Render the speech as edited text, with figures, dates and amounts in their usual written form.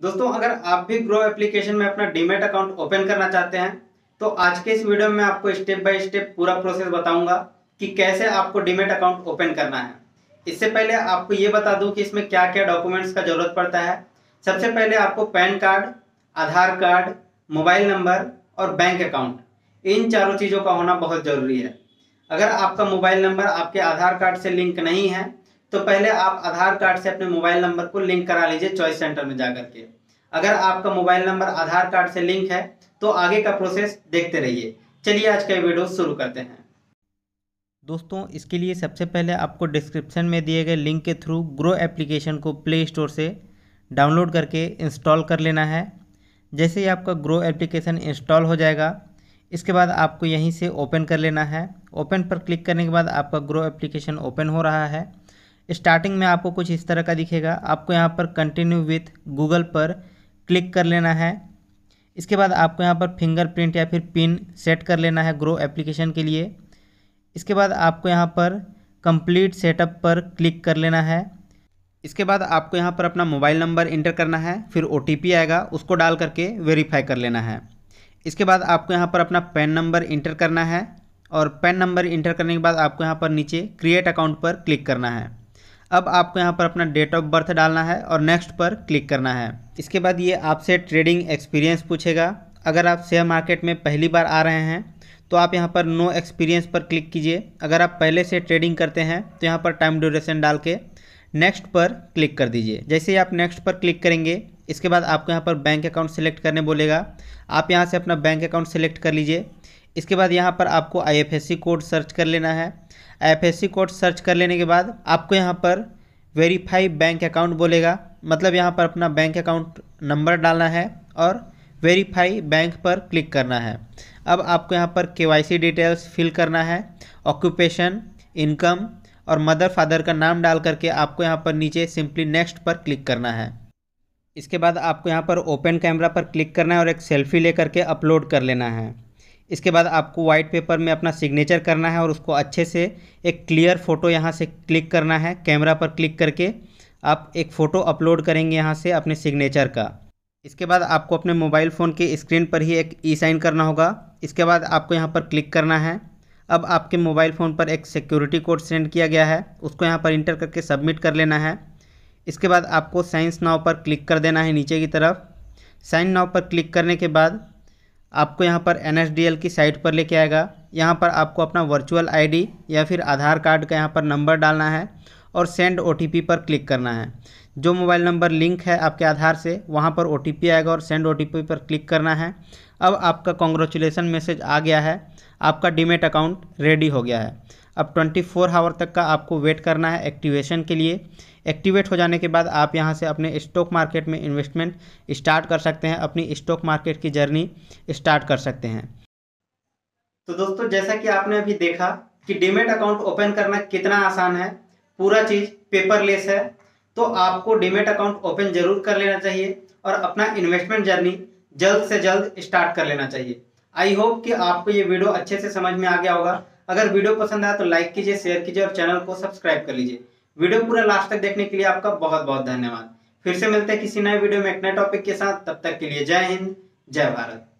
दोस्तों, अगर आप भी ग्रो एप्लीकेशन में अपना डीमैट अकाउंट ओपन करना चाहते हैं तो आज के इस वीडियो में आपको स्टेप बाय स्टेप पूरा प्रोसेस बताऊंगा कि कैसे आपको डीमैट अकाउंट ओपन करना है। इससे पहले आपको ये बता दूं कि इसमें क्या क्या डॉक्यूमेंट्स का जरूरत पड़ता है। सबसे पहले आपको PAN card, Aadhaar card, mobile number और बैंक अकाउंट, इन चारों चीज़ों का होना बहुत ज़रूरी है। अगर आपका मोबाइल नंबर आपके आधार कार्ड से लिंक नहीं है तो पहले आप आधार कार्ड से अपने मोबाइल नंबर को लिंक करा लीजिए चॉइस सेंटर में जाकर के। अगर आपका मोबाइल नंबर आधार कार्ड से लिंक है तो आगे का प्रोसेस देखते रहिए। चलिए आज का वीडियो शुरू करते हैं। दोस्तों, इसके लिए सबसे पहले आपको डिस्क्रिप्शन में दिए गए लिंक के थ्रू ग्रो एप्लीकेशन को प्ले स्टोर से डाउनलोड करके इंस्टॉल कर लेना है। जैसे ही आपका ग्रो एप्लीकेशन इंस्टॉल हो जाएगा, इसके बाद आपको यहीं से ओपन कर लेना है। ओपन पर क्लिक करने के बाद आपका ग्रो एप्लीकेशन ओपन हो रहा है। स्टार्टिंग में आपको कुछ इस तरह का दिखेगा। आपको यहाँ पर कंटिन्यू विथ गूगल पर क्लिक कर लेना है। इसके बाद आपको यहाँ पर फिंगरप्रिंट या फिर पिन सेट कर लेना है ग्रो एप्लीकेशन के लिए। इसके बाद आपको यहाँ पर कंप्लीट सेटअप पर क्लिक कर लेना है। इसके बाद आपको यहाँ पर अपना मोबाइल नंबर इंटर करना है, फिर OTP आएगा, उसको डाल करके वेरीफाई कर लेना है। इसके बाद आपको यहाँ पर अपना पैन नंबर इंटर करना है और पैन नंबर इंटर करने के बाद आपको यहाँ पर नीचे क्रिएट अकाउंट पर क्लिक करना है। अब आपको यहाँ पर अपना डेट ऑफ बर्थ डालना है और नेक्स्ट पर क्लिक करना है। इसके बाद ये आपसे ट्रेडिंग एक्सपीरियंस पूछेगा। अगर आप शेयर मार्केट में पहली बार आ रहे हैं तो आप यहाँ पर नो एक्सपीरियंस पर क्लिक कीजिए। अगर आप पहले से ट्रेडिंग करते हैं तो यहाँ पर टाइम ड्यूरेशन डाल के नेक्स्ट पर क्लिक कर दीजिए। जैसे ही आप नेक्स्ट पर क्लिक करेंगे, इसके बाद आपको यहाँ पर बैंक अकाउंट सेलेक्ट करने बोलेगा। आप यहाँ से अपना बैंक अकाउंट सेलेक्ट कर लीजिए। इसके बाद यहाँ पर आपको IFSC कोड सर्च कर लेना है। IFSC कोड सर्च कर लेने के बाद आपको यहाँ पर वेरीफाई बैंक अकाउंट बोलेगा, मतलब यहाँ पर अपना बैंक अकाउंट नंबर डालना है और वेरीफाई बैंक पर क्लिक करना है। अब आपको यहाँ पर KYC डिटेल्स फिल करना है। ऑक्यूपेशन, इनकम और मदर फादर का नाम डाल करके आपको यहाँ पर नीचे सिंपली नेक्स्ट पर क्लिक करना है। इसके बाद आपको यहाँ पर ओपन कैमरा पर क्लिक करना है और एक सेल्फी लेकर के अपलोड कर लेना है। इसके बाद आपको वाइट पेपर में अपना सिग्नेचर करना है और उसको अच्छे से एक क्लियर फ़ोटो यहाँ से क्लिक करना है। कैमरा पर क्लिक करके आप एक फ़ोटो अपलोड करेंगे यहाँ से अपने सिग्नेचर का। इसके बाद आपको अपने मोबाइल फ़ोन के स्क्रीन पर ही एक ई-साइन करना होगा। इसके बाद आपको यहाँ पर क्लिक करना है। अब आपके मोबाइल फ़ोन पर एक सिक्योरिटी कोड सेंड किया गया है, उसको यहाँ पर इंटर करके सबमिट कर लेना है। इसके बाद आपको साइन नाउ पर क्लिक कर देना है नीचे की तरफ। साइन नाउ पर क्लिक करने के बाद आपको यहाँ पर NSDL की साइट पर लेके आएगा। यहाँ पर आपको अपना वर्चुअल ID या फिर आधार कार्ड का यहाँ पर नंबर डालना है और सेंड OTP पर क्लिक करना है। जो मोबाइल नंबर लिंक है आपके आधार से, वहाँ पर OTP आएगा और सेंड OTP पर क्लिक करना है। अब आपका कॉन्ग्रेचुलेसन मैसेज आ गया है, आपका डीमैट अकाउंट रेडी हो गया है। अब 24 आवर तक का आपको वेट करना है एक्टिवेशन के लिए। एक्टिवेट हो जाने के बाद आप यहां से अपने स्टॉक मार्केट में इन्वेस्टमेंट स्टार्ट कर सकते हैं, अपनी स्टॉक मार्केट की जर्नी स्टार्ट कर सकते हैं। तो दोस्तों, जैसा कि आपने अभी देखा कि डीमैट अकाउंट ओपन करना कितना आसान है, पूरा चीज़ पेपरलेस है। तो आपको डीमैट अकाउंट ओपन जरूर कर लेना चाहिए और अपना इन्वेस्टमेंट जर्नी जल्द से जल्द स्टार्ट कर लेना चाहिए। आई होप कि आपको ये वीडियो अच्छे से समझ में आ गया होगा। अगर वीडियो पसंद आया तो लाइक कीजिए, शेयर कीजिए और चैनल को सब्सक्राइब कर लीजिए। वीडियो पूरा लास्ट तक देखने के लिए आपका बहुत बहुत धन्यवाद। फिर से मिलते हैं किसी नए वीडियो में एक नए टॉपिक के साथ। तब तक के लिए जय हिंद, जय भारत।